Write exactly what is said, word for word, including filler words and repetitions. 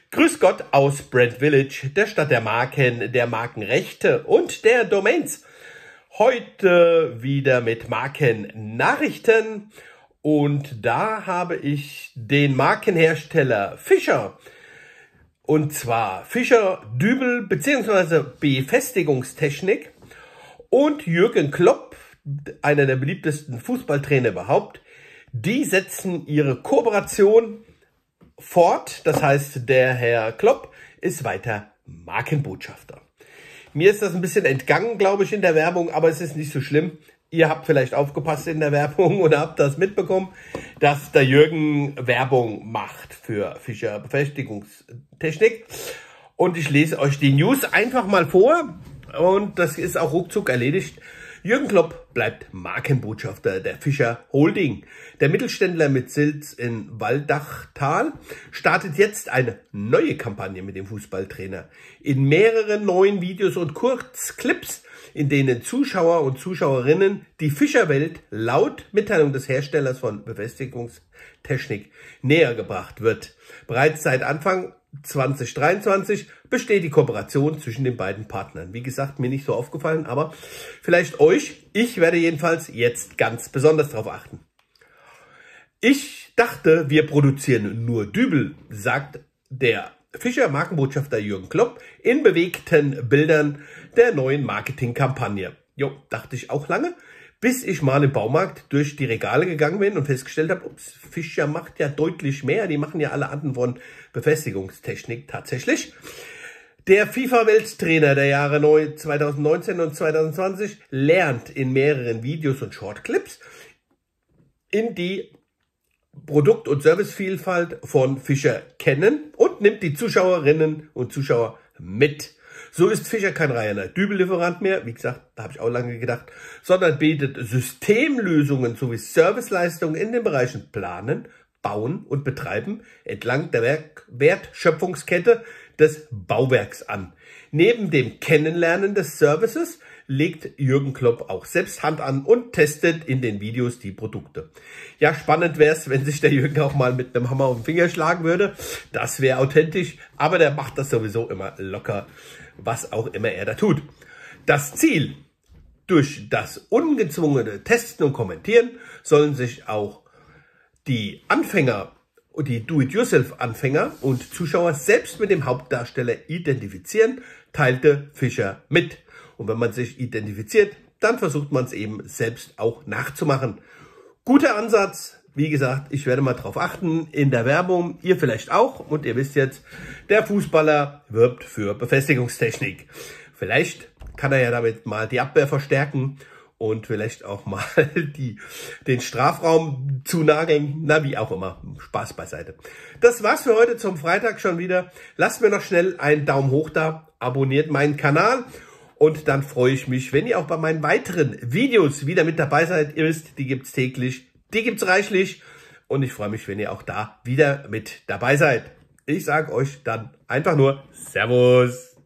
Grüß Gott aus Brand Village, der Stadt der Marken, der Markenrechte und der Domains. Heute wieder mit Markennachrichten und da habe ich den Markenhersteller Fischer, und zwar Fischer Dübel bzw. Befestigungstechnik, und Jürgen Klopp, einer der beliebtesten Fußballtrainer überhaupt. Die setzen ihre Kooperation fort, das heißt, der Herr Klopp ist weiter Markenbotschafter. Mir ist das ein bisschen entgangen, glaube ich, in der Werbung, aber es ist nicht so schlimm. Ihr habt vielleicht aufgepasst in der Werbung oder habt das mitbekommen, dass der Jürgen Werbung macht für Fischer Befestigungstechnik. Und ich lese euch die News einfach mal vor und das ist auch ruckzuck erledigt. Jürgen Klopp bleibt Markenbotschafter der Fischer Holding. Der Mittelständler mit Sitz in Waldachtal startet jetzt eine neue Kampagne mit dem Fußballtrainer. In mehreren neuen Videos und Kurzclips, in denen Zuschauer und Zuschauerinnen die Fischerwelt laut Mitteilung des Herstellers von Befestigungstechnik näher gebracht wird. Bereits seit Anfang zwanzig dreiundzwanzig besteht die Kooperation zwischen den beiden Partnern. Wie gesagt, mir nicht so aufgefallen, aber vielleicht euch. Ich werde jedenfalls jetzt ganz besonders darauf achten. Ich dachte, wir produzieren nur Dübel, sagt der Fischer Markenbotschafter Jürgen Klopp in bewegten Bildern der neuen Marketingkampagne. Jo, dachte ich auch lange, bis ich mal im Baumarkt durch die Regale gegangen bin und festgestellt habe, ups, Fischer macht ja deutlich mehr. Die machen ja alle Arten von Befestigungstechnik tatsächlich. Der FIFA-Welttrainer der Jahre zweitausendneunzehn und zweitausendzwanzig lernt in mehreren Videos und Shortclips in die Produkt- und Servicevielfalt von Fischer kennen und nimmt die Zuschauerinnen und Zuschauer mit. So ist Fischer kein reiner Dübellieferant mehr, wie gesagt, da habe ich auch lange gedacht, sondern bietet Systemlösungen sowie Serviceleistungen in den Bereichen Planen, Bauen und Betreiben entlang der Werk Wertschöpfungskette des Bauwerks an. Neben dem Kennenlernen des Services legt Jürgen Klopp auch selbst Hand an und testet in den Videos die Produkte. Ja, spannend wäre es, wenn sich der Jürgen auch mal mit einem Hammer auf den Finger schlagen würde. Das wäre authentisch, aber der macht das sowieso immer locker, was auch immer er da tut. Das Ziel: durch das ungezwungene Testen und Kommentieren sollen sich auch die Anfänger und die Do-it-yourself-Anfänger und Zuschauer selbst mit dem Hauptdarsteller identifizieren, teilte Fischer mit. Und wenn man sich identifiziert, dann versucht man es eben selbst auch nachzumachen. Guter Ansatz. Wie gesagt, ich werde mal drauf achten in der Werbung. Ihr vielleicht auch. Und ihr wisst jetzt, der Fußballer wirbt für Befestigungstechnik. Vielleicht kann er ja damit mal die Abwehr verstärken und vielleicht auch mal die, den Strafraum zunageln. Na, wie auch immer. Spaß beiseite. Das war's für heute zum Freitag schon wieder. Lasst mir noch schnell einen Daumen hoch da. Abonniert meinen Kanal. Und dann freue ich mich, wenn ihr auch bei meinen weiteren Videos wieder mit dabei seid. Ihr wisst, die gibt's täglich, die gibt's reichlich. Und ich freue mich, wenn ihr auch da wieder mit dabei seid. Ich sage euch dann einfach nur Servus.